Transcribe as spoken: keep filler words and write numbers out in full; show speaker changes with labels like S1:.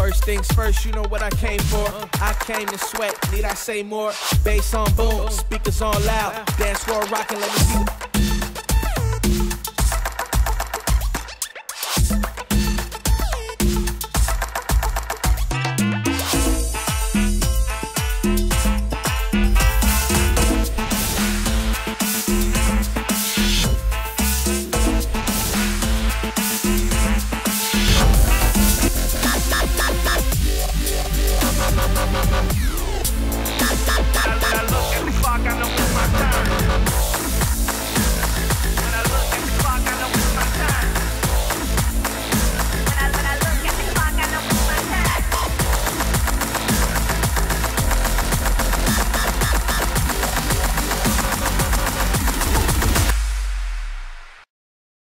S1: First things first, you know what I came for. I came to sweat, need I say more? Bass on boom, speakers on loud, dance floor rocking, let me see.